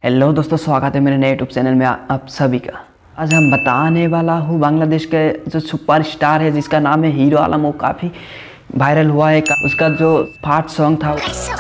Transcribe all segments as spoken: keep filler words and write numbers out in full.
Hello दोस्तों, स्वागत है मेरे नए यूट्यूब चैनल में आप सभी का। आज हम बताने वाला हूँ बांग्लादेश के जो सुपर स्टार है जिसका नाम है हीरो आलम। वो काफ़ी वायरल हुआ है। उसका जो फाट सॉन्ग था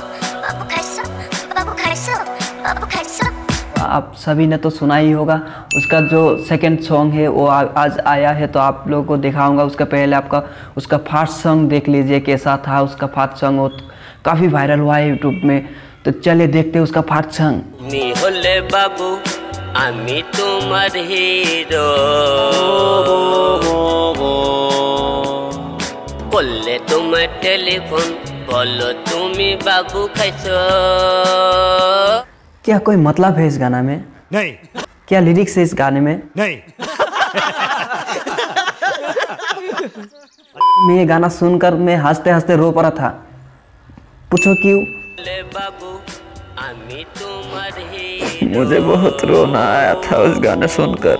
आप सभी ने तो सुना ही होगा। उसका जो सेकंड सॉन्ग है वो आ, आज आया है, तो आप लोगों को दिखाऊंगा। उसका पहले आपका उसका फास्ट सॉन्ग देख लीजिए कैसा था। उसका फास्ट सॉन्ग वो काफ़ी वायरल हुआ है यूट्यूब में, तो चलिए देखते हैं उसका फास्ट सॉन्ग। होले बाबू आमी तुम्हार हीरो করলে তোমার টেলিফোন বলো তুমি বাবू খাইছো। क्या कोई मतलब है इस गाना में? नहीं। क्या लिरिक्स है इस गाने में? नहीं। मैं ये गाना सुनकर मैं हंसते हंसते रो पड़ा था। पूछो क्यों? बाबू आमी तुम्हार मुझे बहुत रोना आया था उस गाने सुनकर।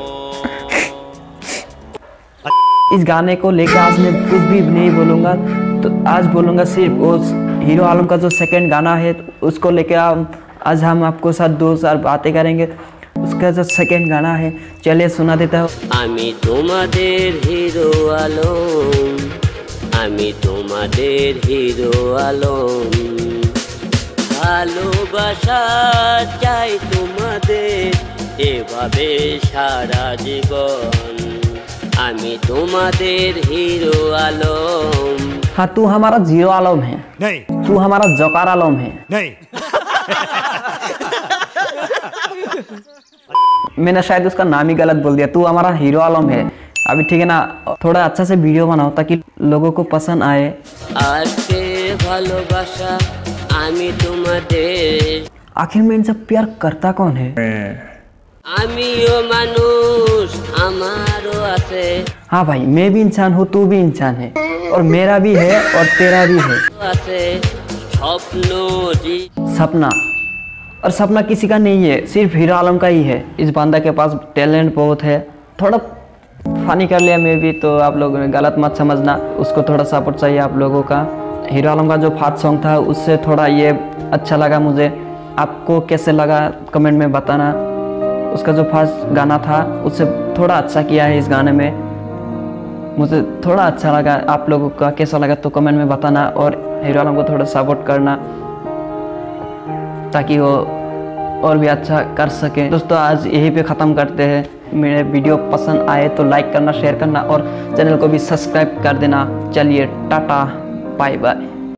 इस गाने को लेकर आज मैं कुछ भी नहीं बोलूँगा, तो आज बोलूँगा सिर्फ उस हीरो आलम का जो सेकंड गाना है उसको लेकर आज हम आपको साथ दो चार बातें करेंगे। उसका जो सेकंड गाना है चलिए सुना देता हूँ। आमी तुम्हादेर हीरो आलम, आमी तुम्हादेर हीरो आलम, ভালোবাসা চাই তোমাদের এভাবে সারা জীবন, আমি তোমাদের হিরো আলম। हाँ, तू हमारा जीरो आलम है। नहीं। तू हमारा जोकर आलम है। नहीं। मैंने शायद उसका नाम ही गलत बोल दिया। तू हमारा हीरो आलम है। अभी ठीक है ना, थोड़ा अच्छा से वीडियो बनाओ ताकि लोगों को पसंद आए। आजके ভালোবাসা आमी तुम्हादेर। आखिर में इनसे प्यार करता कौन है? आमियो मानुष आमारो आछे। हाँ भाई, मैं भी इंसान हूँ, तू भी इंसान है, और मेरा भी है और तेरा भी है। आछे स्वप्नो जी सपना, और सपना किसी का नहीं है, सिर्फ हीरो आलम का ही है। इस बंदा के पास टैलेंट बहुत है। थोड़ा फनी कर लिया मैं भी, तो आप लोग गलत मत समझना। उसको थोड़ा सपोर्ट चाहिए आप लोगों का। हीरो आलम का जो फास्ट सॉन्ग था उससे थोड़ा ये अच्छा लगा मुझे। आपको कैसे लगा कमेंट में बताना। उसका जो फास्ट गाना था उससे थोड़ा अच्छा किया है इस गाने में। मुझे थोड़ा अच्छा लगा। आप लोगों का कैसा लगा तो कमेंट में बताना, और हीरो आलम को थोड़ा सपोर्ट करना ताकि वो और भी अच्छा कर सके। दोस्तों आज यहीं पे ख़त्म करते हैं। मेरे वीडियो पसंद आए तो लाइक करना, शेयर करना और चैनल को भी सब्सक्राइब कर देना। चलिए टाटा, बाय बाय।